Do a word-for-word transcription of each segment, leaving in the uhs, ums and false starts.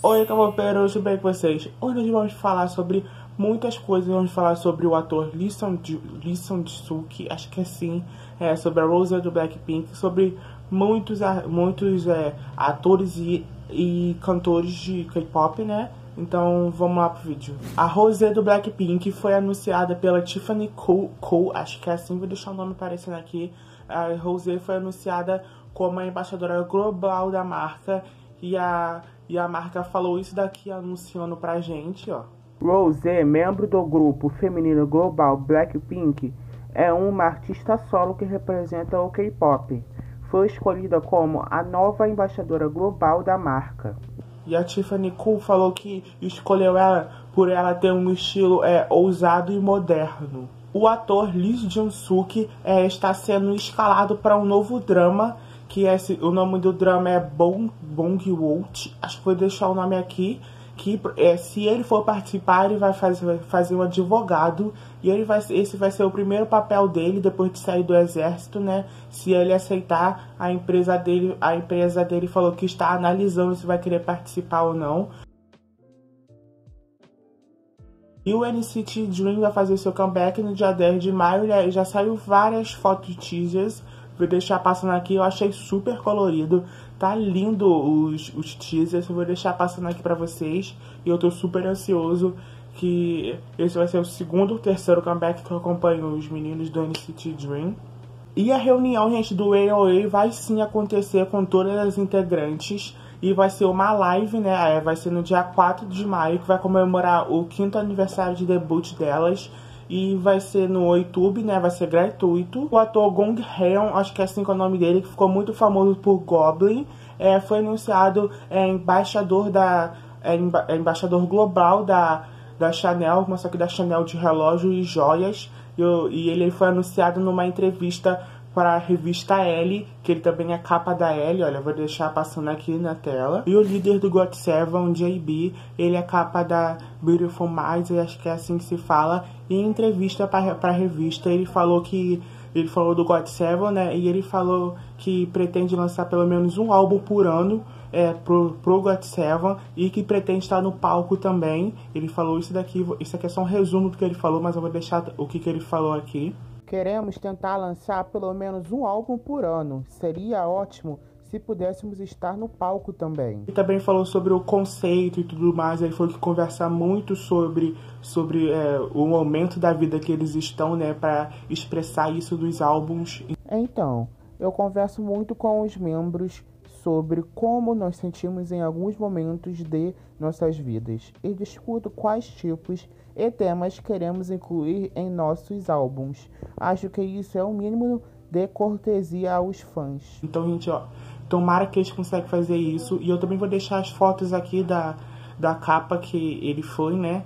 Oi, Cavopeiros, tudo bem com vocês? Hoje nós vamos falar sobre muitas coisas. Vamos falar sobre o ator Lee Sung-suk, acho que é assim, é, sobre a Rosé do Blackpink, sobre muitos, muitos é, atores e, e cantores de K-pop, né? Então vamos lá pro vídeo. A Rosé do Blackpink foi anunciada pela Tiffany Cole, Cole, acho que é assim, vou deixar o nome aparecendo aqui. A Rosé foi anunciada como a embaixadora global da marca e a, e a marca falou isso daqui anunciando pra gente, ó. Rosé, membro do grupo feminino global Blackpink, é uma artista solo que representa o K-pop. Foi escolhida como a nova embaixadora global da marca. E a Tiffany Cole falou que escolheu ela por ela ter um estilo é, ousado e moderno. O ator Lee Jung-suk é, está sendo escalado para um novo drama, que é, o nome do drama é Bong Bong-woot, acho que vou deixar o nome aqui, que é, se ele for participar, ele vai fazer, vai fazer um advogado, e ele vai, esse vai ser o primeiro papel dele depois de sair do exército, né? Se ele aceitar, a empresa dele, a empresa dele falou que está analisando se vai querer participar ou não. E o N C T Dream vai fazer seu comeback no dia dez de maio, né? Já saiu várias fotos teasers. Vou deixar passando aqui, eu achei super colorido. Tá lindo os, os teasers, eu vou deixar passando aqui pra vocês. E eu tô super ansioso que esse vai ser o segundo ou terceiro comeback que eu acompanho os meninos do N C T Dream. E a reunião, gente, do A O A vai sim acontecer com todas as integrantes. E vai ser uma live, né? Vai ser no dia quatro de maio, que vai comemorar o quinto aniversário de debut delas. E vai ser no YouTube, né? Vai ser gratuito. O ator Gong Haeun, acho que é assim que é o nome dele, que ficou muito famoso por Goblin, é, foi anunciado é, embaixador da é, emba é, embaixador global da, da Chanel, mas só que da Chanel de relógio e joias. E, e ele foi anunciado numa entrevista para a revista Elle, que ele também é capa da Elle, olha, vou deixar passando aqui na tela. E o líder do got seven, J B, ele é capa da Beautiful Minds, eu acho que é assim que se fala. E em entrevista para a revista, ele falou que ele falou do got seven, né? E ele falou que pretende lançar pelo menos um álbum por ano é, pro, pro got seven e que pretende estar no palco também. Ele falou isso daqui, isso aqui é só um resumo do que ele falou, mas eu vou deixar o que, que ele falou aqui. Queremos tentar lançar pelo menos um álbum por ano. Seria ótimo se pudéssemos estar no palco também. Ele também falou sobre o conceito e tudo mais. Ele falou que conversar muito sobre, sobre é, o momento da vida que eles estão, né, para expressar isso dos álbuns. Então, eu converso muito com os membros sobre como nós sentimos em alguns momentos de nossas vidas e discuto quais tipos e temas queremos incluir em nossos álbuns. Acho que isso é o mínimo de cortesia aos fãs. Então, gente, ó, tomara que eles consigam fazer isso. E eu também vou deixar as fotos aqui da, da capa que ele foi, né?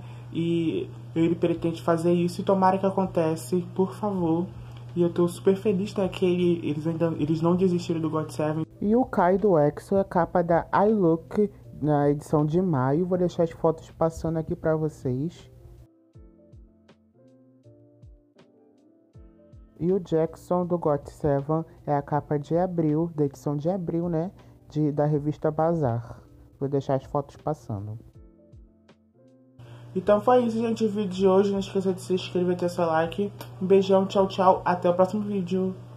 E ele pretende fazer isso e tomara que acontece, por favor. E eu tô super feliz, né, que ele, eles ainda eles não desistiram do got seven. E o Kai do EXO é capa da I Look na edição de maio. Vou deixar as fotos passando aqui pra vocês. E o Jackson do got seven é a capa de abril, da edição de abril, né, de, da revista Bazar. Vou deixar as fotos passando. Então foi isso, gente, o vídeo de hoje. Não esqueça de se inscrever e ter seu like. Um beijão, tchau, tchau. Até o próximo vídeo.